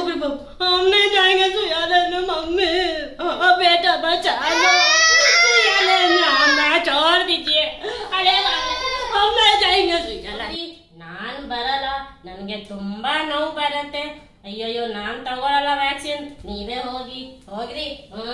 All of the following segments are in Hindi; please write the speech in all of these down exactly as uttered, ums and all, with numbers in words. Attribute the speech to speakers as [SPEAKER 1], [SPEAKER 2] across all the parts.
[SPEAKER 1] हम नहीं जाएंगे सुइया लेने मम्मी, बेटा बचा लो, सुइया लेने हमें छोड़ दीजिए। अरे हम नहीं जाएंगे सुइया लेने। नान बरला ननगे ತುಂಬಾ ನೋವು ಬರುತ್ತೆ, ಅಯ್ಯಯ್ಯೋ ನಾನ್ ತಗೊಳ್ಳಲ್ಲ ವ್ಯಾಕ್ಸಿನ್, ನೀವೇ ಹೋಗಿ ಹೋಗ್ರಿ।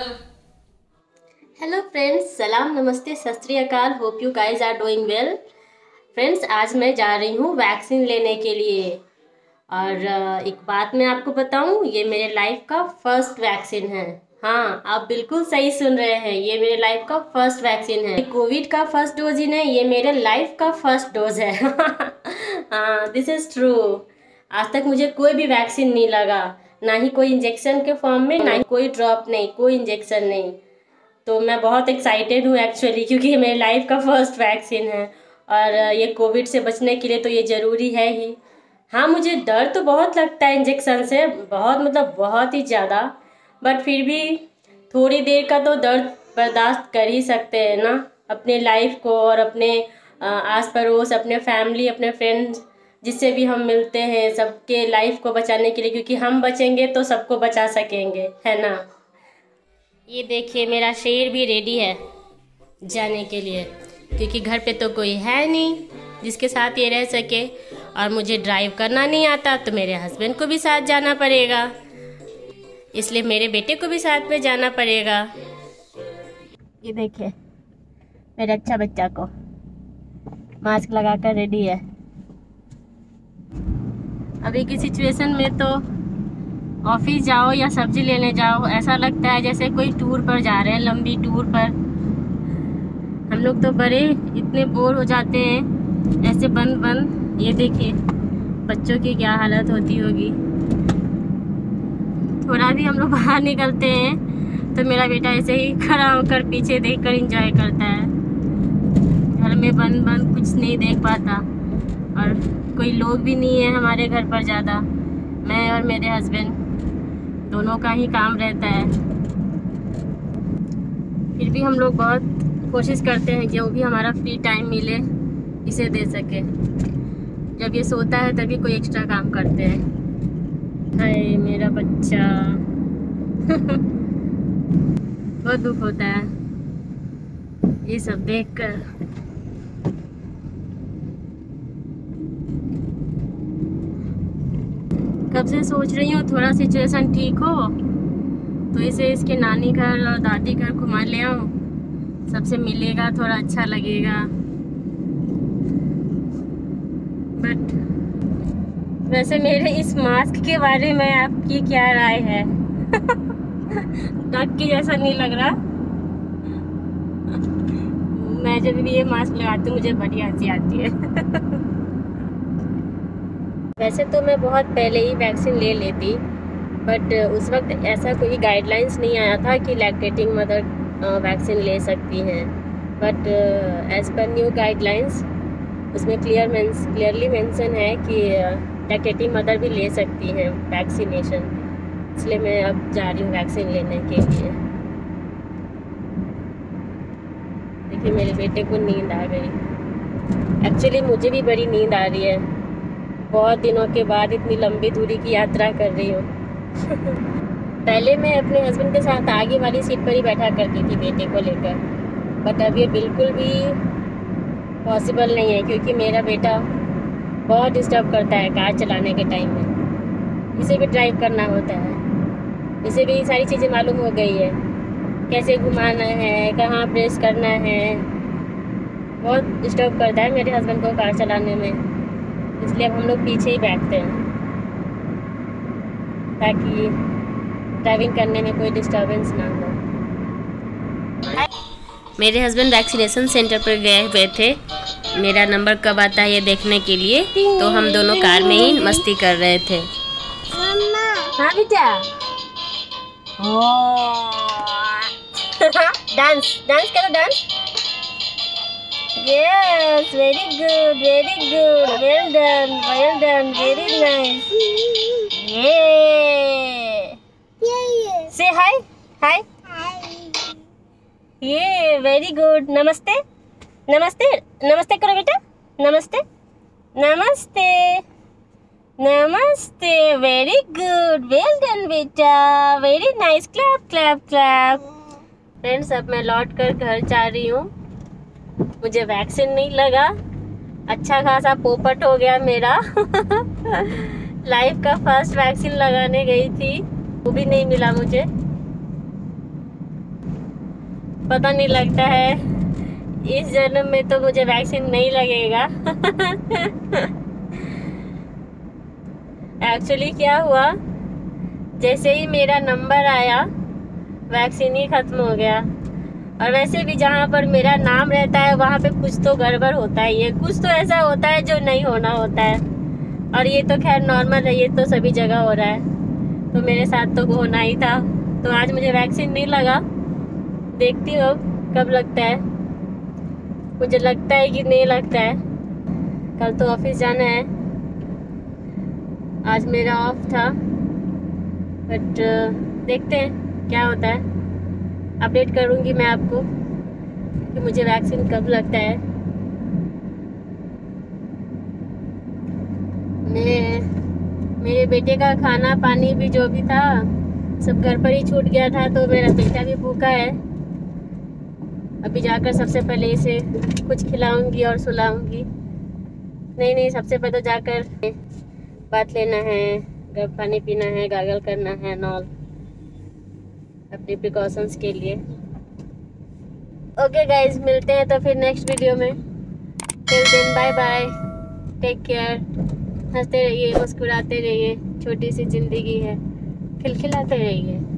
[SPEAKER 2] हेलो फ्रेंड्स, सलाम, नमस्ते, सत श्री अकाल। Hope you guys are doing well. Friends, आज मैं जा रही हूँ वैक्सीन लेने के लिए। और एक बात मैं आपको बताऊँ, ये मेरे लाइफ का फर्स्ट वैक्सीन है। हाँ, आप बिल्कुल सही सुन रहे हैं, ये मेरे लाइफ का फर्स्ट वैक्सीन है। कोविड का फर्स्ट डोज ही नहीं, ये मेरे लाइफ का फर्स्ट डोज है। हाँ, दिस इज़ ट्रू। आज तक मुझे कोई भी वैक्सीन नहीं लगा, ना ही कोई इंजेक्शन के फॉर्म में, ना ही कोई ड्रॉप नहीं, कोई इंजेक्शन नहीं। तो मैं बहुत एक्साइटेड हूँ एक्चुअली, क्योंकि ये मेरे लाइफ का फर्स्ट वैक्सीन है और ये कोविड से बचने के लिए तो ये ज़रूरी है ही। हाँ, मुझे डर तो बहुत लगता है इंजेक्शन से, बहुत मतलब बहुत ही ज़्यादा, बट फिर भी थोड़ी देर का तो दर्द बर्दाश्त कर ही सकते हैं ना, अपने लाइफ को और अपने आस पड़ोस, अपने फैमिली, अपने फ्रेंड्स जिससे भी हम मिलते हैं, सबके लाइफ को बचाने के लिए, क्योंकि हम बचेंगे तो सबको बचा सकेंगे, है ना। ये देखिए, मेरा शेर भी रेडी है जाने के लिए, क्योंकि घर पे तो कोई है नहीं जिसके साथ ये रह सके, और मुझे ड्राइव करना नहीं आता, तो मेरे हस्बैंड को भी साथ जाना पड़ेगा, इसलिए मेरे बेटे को भी साथ में जाना पड़ेगा। ये देखिए मेरे अच्छा बच्चा को मास्क लगाकर रेडी है। अभी की सिचुएशन में तो ऑफिस जाओ या सब्जी लेने जाओ, ऐसा लगता है जैसे कोई टूर पर जा रहे हैं, लंबी टूर पर। हम लोग तो बड़े इतने बोर हो जाते हैं ऐसे बंद बंद। ये देखिए बच्चों की क्या हालत होती होगी। थोड़ा भी हम लोग बाहर निकलते हैं तो मेरा बेटा ऐसे ही खड़ा होकर पीछे देखकर एंजॉय करता है। घर में बंद बंद कुछ नहीं देख पाता, और कोई लोग भी नहीं है हमारे घर पर ज़्यादा। मैं और मेरे हस्बैंड दोनों का ही काम रहता है। फिर भी हम लोग बहुत कोशिश करते हैं जो भी हमारा फ्री टाइम मिले इसे दे सके। जब ये सोता है तभी कोई एक्स्ट्रा काम करते हैं। हाय मेरा बच्चा। बहुत दुख होता है ये सब देखकर। कब से सोच रही हूँ थोड़ा सिचुएशन ठीक हो तो इसे इसके नानी घर और दादी घर घुमा ले आऊँ, सबसे मिलेगा, थोड़ा अच्छा लगेगा। बट वैसे मेरे इस मास्क के बारे में आपकी क्या राय है? डक की जैसा नहीं लग रहा? मैं जब भी ये मास्क लगाती हूँ मुझे बड़ी हंसी आती है। वैसे तो मैं बहुत पहले ही वैक्सीन ले लेती, बट उस वक्त ऐसा कोई गाइडलाइंस नहीं आया था कि लैक्टेटिंग मदर वैक्सीन ले सकती हैं। But as per new guidelines उसमें क्लियर मेंस क्लियरली मेंशन है कि लैक्टेटिंग मदर भी ले सकती हैं वैक्सीनेशन, इसलिए मैं अब जा रही हूँ वैक्सीन लेने के लिए। देखिए मेरे बेटे को नींद आ गई। एक्चुअली मुझे भी बड़ी नींद आ रही है, बहुत दिनों के बाद इतनी लंबी दूरी की यात्रा कर रही हूँ। पहले मैं अपने हस्बैंड के साथ आगे वाली सीट पर ही बैठा करती थी बेटे को लेकर, बट अब ये बिल्कुल भी पॉसिबल नहीं है, क्योंकि मेरा बेटा बहुत डिस्टर्ब करता है कार चलाने के टाइम में। इसे भी ड्राइव करना होता है, इसे भी सारी चीज़ें मालूम हो गई है, कैसे घुमाना है, कहाँ प्रेस करना है। बहुत डिस्टर्ब करता है मेरे हस्बैंड को कार चलाने में, इसलिए अब हम लोग पीछे ही बैठते हैं ताकि ड्राइविंग करने में कोई डिस्टर्बेंस ना हो। मेरे हस्बैंड वैक्सीनेशन सेंटर पर गए हुए थे, मेरा नंबर कब आता है ये देखने के लिए, तो हम दोनों कार में ही मस्ती कर रहे थे। हाँ बेटा, डांस डांस करो, dance. Yes, very good, very good, well done, well done, very nice. Yeah. Yeah. Say hi, hi. Hi. Yeah, very good. Namaste, namaste, namaste करो बेटा, नमस्ते, नमस्ते, नमस्ते, वेरी गुड, वेल डन बेटा, very nice, clap clap clap. Friends, अब मैं लौट कर घर जा रही हूँ। मुझे वैक्सीन नहीं लगा, अच्छा खासा पोपट हो गया मेरा। लाइफ का फर्स्ट वैक्सीन लगाने गई थी, वो भी नहीं मिला मुझे। पता नहीं, लगता है इस जन्म में तो मुझे वैक्सीन नहीं लगेगा। एक्चुअली क्या हुआ, जैसे ही मेरा नंबर आया वैक्सीन ही खत्म हो गया। और वैसे भी जहाँ पर मेरा नाम रहता है वहाँ पे कुछ तो गड़बड़ होता है, ये कुछ तो ऐसा होता है जो नहीं होना होता है। और ये तो खैर नॉर्मल है, ये तो सभी जगह हो रहा है, तो मेरे साथ तो होना ही था। तो आज मुझे वैक्सीन नहीं लगा, देखती हूँ कब लगता है। मुझे लगता है कि नहीं लगता है। कल तो ऑफिस जाना है, आज मेरा ऑफ था, बट देखते हैं क्या होता है। अपडेट करूँगी मैं आपको कि मुझे वैक्सीन कब लगता है। मैं मेरे बेटे का खाना पानी भी जो भी था सब घर पर ही छूट गया था, तो मेरा बेटा भी भूखा है। अभी जाकर सबसे पहले इसे कुछ खिलाऊंगी और सुलाऊंगी। नहीं नहीं सबसे पहले तो जाकर बात लेना है, गर्म पानी पीना है, गागल करना है नॉल, अपने प्रिकॉशंस के लिए। ओके गाइज, मिलते हैं तो फिर नेक्स्ट वीडियो में। Till then bye bye, take care, हंसते रहिए, मुस्कुराते रहिए, छोटी सी जिंदगी है, खिलखिलाते रहिए।